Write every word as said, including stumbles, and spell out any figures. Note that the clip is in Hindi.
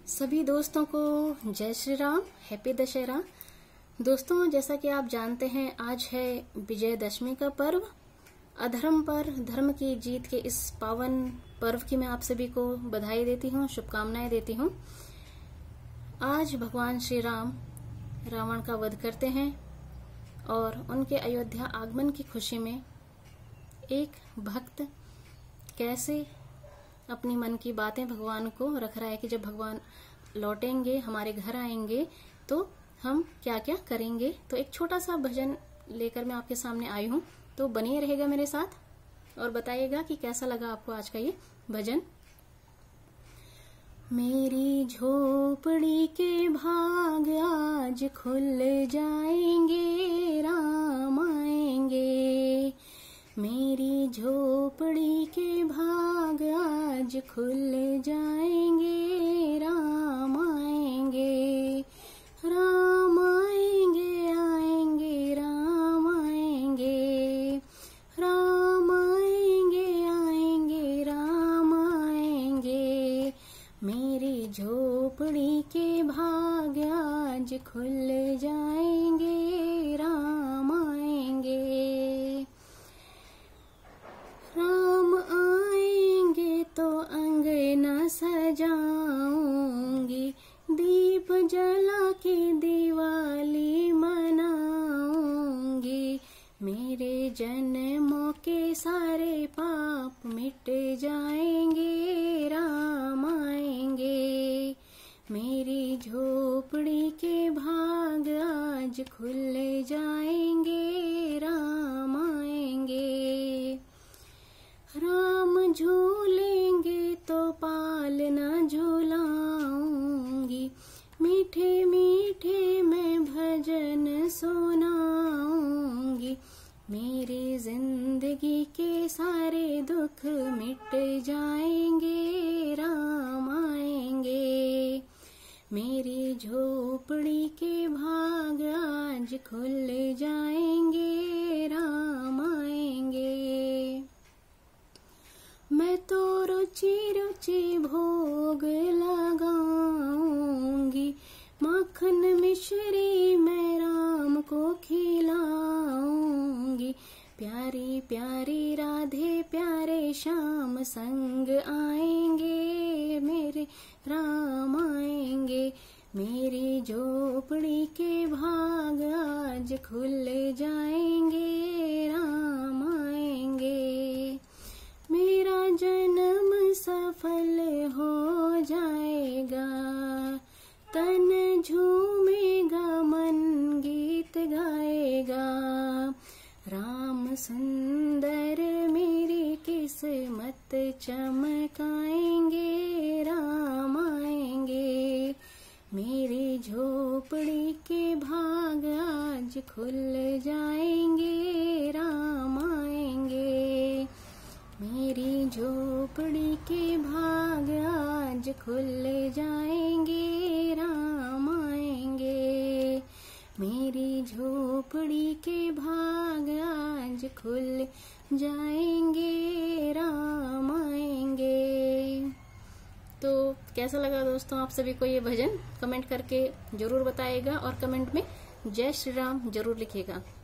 सभी दोस्तों को जय श्री राम, हैप्पी दशहरा। दोस्तों, जैसा कि आप जानते हैं, आज है विजयदशमी का पर्व। अधर्म पर धर्म की जीत के इस पावन पर्व की मैं आप सभी को बधाई देती हूँ, शुभकामनाएं देती हूँ। आज भगवान श्री राम रावण का वध करते हैं और उनके अयोध्या आगमन की खुशी में एक भक्त कैसे अपनी मन की बातें भगवान को रख रहा है कि जब भगवान लौटेंगे, हमारे घर आएंगे, तो हम क्या क्या करेंगे। तो एक छोटा सा भजन लेकर मैं आपके सामने आई हूँ, तो बनिए रहेगा मेरे साथ और बताइएगा कि कैसा लगा आपको आज का ये भजन। मेरी झोपड़ी के भाग आज खुल जाएंगे, राम आएंगे। मेरी झोपड़ी के भाग आज खुल जाएंगे, राम आएंगे। राम आएंगे, आएंगे, राम आएंगे। राम आएंगे, आएंगे, राम आएंगे। मेरी झोपड़ी के भाग आज खुल जाएंगे, राम आएंगे। राम आएंगे तो अंगना सजाऊंगी, दीप जला के दिवाली मनाऊंगी। मेरे जन्मों के सारे पाप मिट जाएंगे, राम आएंगे। मेरी झोपड़ी के भाग आज खुल जाएंगे, राम आएंगे। राम झूलेंगे तो पालना झूलाऊंगी, मीठे मीठे मैं भजन सुनाऊंगी। मेरी जिंदगी के सारे दुख मिट जाएंगे, राम आएंगे। मेरी झोपड़ी के भाग आज खुल जाएंगे, राम आएंगे। मैं तो रुचि रुचि भोग लगाऊंगी, माखन मिश्री मैं राम को खिलाऊंगी। प्यारी प्यारी राधे प्यारे श्याम संग आएंगे, मेरे राम आएंगे। मेरी झोपड़ी के भाग आज खुल जाएंगे, राम आएंगे। मेरा जन्म सफल हो जाएगा, तन झूमेगा, मन गीत गाएगा। राम सुंदर मेरी किस्मत चमकाएंगे, राम आएंगे। मेरी झोपड़ी के भाग आज खुल जाएंगे, राम आएंगे। मेरी झोपड़ी के भाग आज खुल जाएंगे, राम आएंगे। मेरी झोपड़ी के भाग आज खुल जाएंगे, राम आएंगे। तो कैसा लगा दोस्तों आप सभी को ये भजन? कमेंट करके जरूर बताइएगा और कमेंट में जय श्री राम जरूर लिखिएगा।